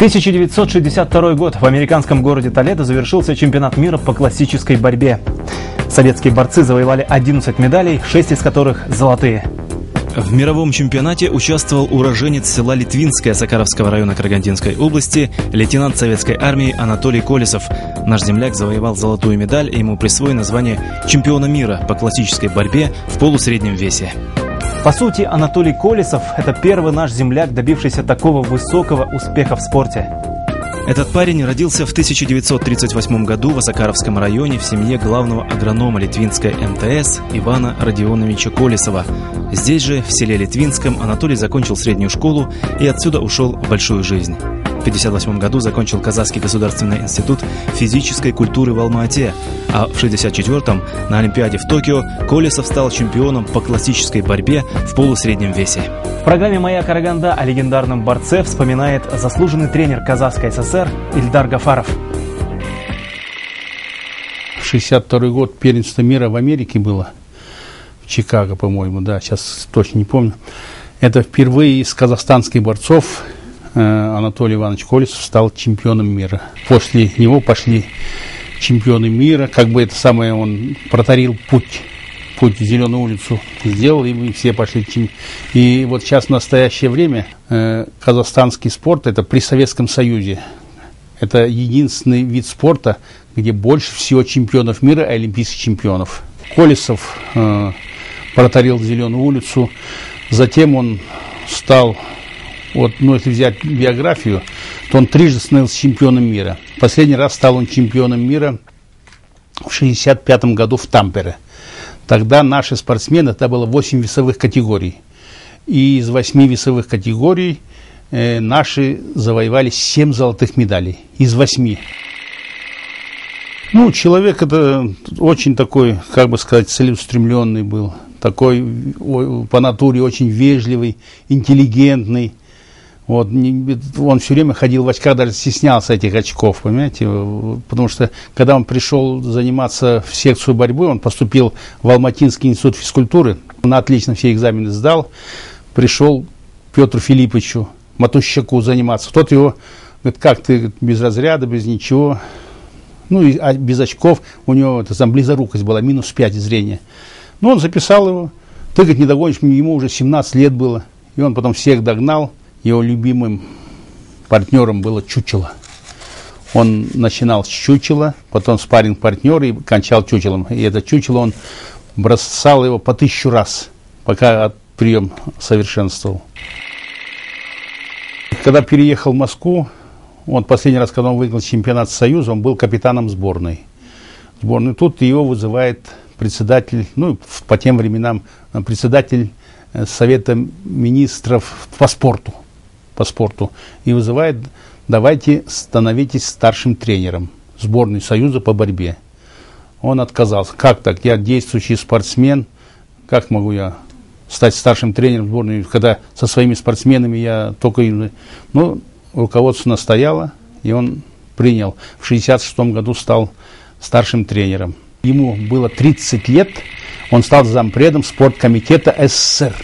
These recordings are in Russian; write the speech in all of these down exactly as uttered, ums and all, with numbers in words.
тысяча девятьсот шестьдесят второй год. В американском городе Толедо завершился чемпионат мира по классической борьбе. Советские борцы завоевали одиннадцать медалей, шесть из которых золотые. В мировом чемпионате участвовал уроженец села Литвинское Сакаровского района Карагандинской области, лейтенант советской армии Анатолий Колесов. Наш земляк завоевал золотую медаль, и ему присвоено звание чемпиона мира по классической борьбе в полусреднем весе. По сути, Анатолий Колесов – это первый наш земляк, добившийся такого высокого успеха в спорте. Этот парень родился в тысяча девятьсот тридцать восьмом году в Осакаровском районе в семье главного агронома Литвинской эм тэ эс Ивана Родионовича Колесова. Здесь же, в селе Литвинском, Анатолий закончил среднюю школу и отсюда ушел в большую жизнь. В пятьдесят восьмом году закончил Казахский государственный институт физической культуры в Алма-Ате, а в шестьдесят четвёртом на Олимпиаде в Токио Колесов стал чемпионом по классической борьбе в полусреднем весе. В программе «Моя Караганда» о легендарном борце вспоминает заслуженный тренер Казахской эс эс эр Ильдар Гафаров. шестьдесят второй год, первенство мира в Америке было, в Чикаго, по-моему, да, сейчас точно не помню. Это впервые из казахстанских борцов Анатолий Иванович Колесов стал чемпионом мира. После него пошли чемпионы мира, как бы это самое, он протарил путь, путь в Зеленую улицу сделал, и мы все пошли. И вот сейчас в настоящее время э, казахстанский спорт, это при Советском Союзе, это единственный вид спорта, где больше всего чемпионов мира и олимпийских чемпионов. Колесов э, протарил Зеленую улицу, затем он стал... Вот, ну, если взять биографию, то он трижды становился чемпионом мира. Последний раз стал он чемпионом мира в шестьдесят пятом году в Тампере. Тогда наши спортсмены, это было восемь весовых категорий. И из восьми весовых категорий э, наши завоевали семь золотых медалей. Из восьми. Ну, человек это очень такой, как бы сказать, целеустремленный был. Такой по натуре очень вежливый, интеллигентный. Вот, он все время ходил в очках, даже стеснялся этих очков, понимаете, потому что когда он пришел заниматься в секцию борьбы, он поступил в Алматинский институт физкультуры, он отлично все экзамены сдал, пришел к Петру Филипповичу Матущаку заниматься, тот его, говорит, как ты без разряда, без ничего, ну и а без очков, у него это, там близорукость была, минус пять зрения, ну он записал его, ты, говорит, не догонишь, ему уже семнадцать лет было, и он потом всех догнал. Его любимым партнером было чучело. Он начинал с чучела, потом спарринг-партнер и кончал чучелом. И это чучело он бросал его по тысячу раз, пока прием совершенствовал. Когда переехал в Москву, он последний раз, когда он выиграл чемпионат Союза, он был капитаном сборной. Сборной. Тут его вызывает председатель, ну, по тем временам, председатель Совета министров по спорту. по спорту и вызывает, давайте становитесь старшим тренером сборной Союза по борьбе. Он отказался. Как так? Я действующий спортсмен, как могу я стать старшим тренером сборной, когда со своими спортсменами я только... Ну, руководство настояло, и он принял. В шестьдесят шестом году стал старшим тренером. Ему было тридцать лет, он стал зампредом спорткомитета эс эс эс эр.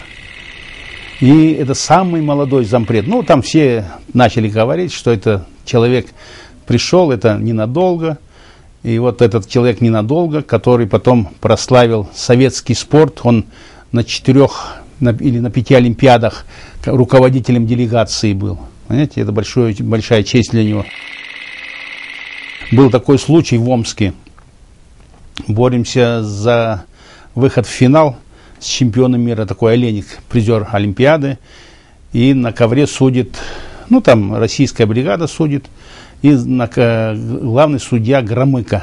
И это самый молодой зампред. Ну, там все начали говорить, что это человек пришел, это ненадолго. И вот этот человек ненадолго, который потом прославил советский спорт, он на четырех на, или на пяти олимпиадах руководителем делегации был. Понимаете, это большой, большая честь для него. Был такой случай в Омске. Боремся за выход в финал с чемпионом мира, такой Олейник, призер Олимпиады, и на ковре судит, ну там российская бригада судит, и на, главный судья Громыко,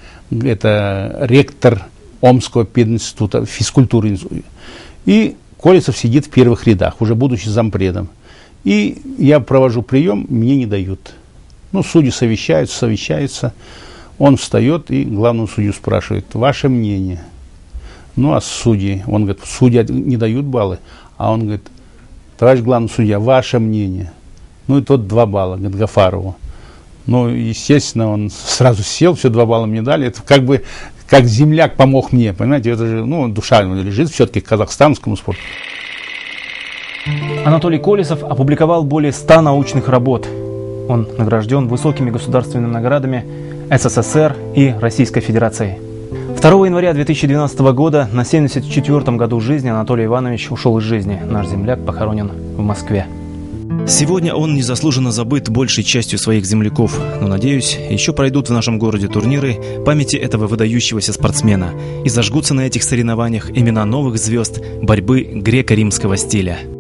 это ректор Омского пединститута физкультуры, и Колесов сидит в первых рядах, уже будучи зампредом, и я провожу прием, мне не дают, ну судьи совещаются, совещаются, он встает и главного судью спрашивает, ваше мнение. Ну, а судьи, он говорит, судьи не дают баллы, а он говорит, товарищ главный судья, ваше мнение. Ну, и тот два балла, говорит, Гафарову. Ну, естественно, он сразу сел, все два балла мне дали. Это как бы, как земляк помог мне, понимаете, это же, ну, душа лежит все-таки к казахстанскому спорту. Анатолий Колесов опубликовал более ста научных работ. Он награжден высокими государственными наградами СССР и Российской Федерации. второго января две тысячи двенадцатого года на семьдесят четвёртом году жизни Анатолий Иванович ушел из жизни. Наш земляк похоронен в Москве. Сегодня он незаслуженно забыт большей частью своих земляков, но, надеюсь, еще пройдут в нашем городе турниры памяти этого выдающегося спортсмена и зажгутся на этих соревнованиях имена новых звезд борьбы греко-римского стиля.